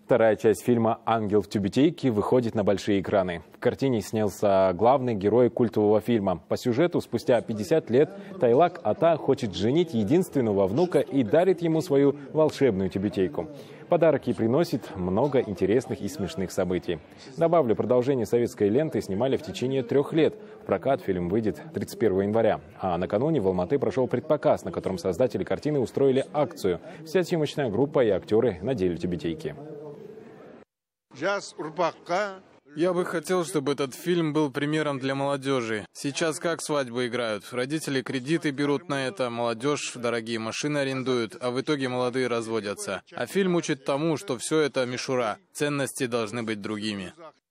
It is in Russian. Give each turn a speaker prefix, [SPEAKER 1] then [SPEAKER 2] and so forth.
[SPEAKER 1] Вторая часть фильма «Ангел в тюбетейке» выходит на большие экраны. В картине снялся главный герой культового фильма. По сюжету, спустя 50 лет Тайлак Ата хочет женить единственного внука и дарит ему свою волшебную тюбетейку. Подарок ей приносит много интересных и смешных событий. Добавлю, продолжение советской ленты снимали в течение 3 лет. В прокат фильм выйдет 31 января. А накануне в Алматы прошел предпоказ, на котором создатели картины устроили акцию. Вся съемочная группа и актеры надели тюбетейки.
[SPEAKER 2] Я бы хотел, чтобы этот фильм был примером для молодежи. Сейчас как свадьбы играют? Родители кредиты берут на это, молодежь дорогие машины арендуют, а в итоге молодые разводятся. А фильм учит тому, что все это мишура. Ценности должны быть другими.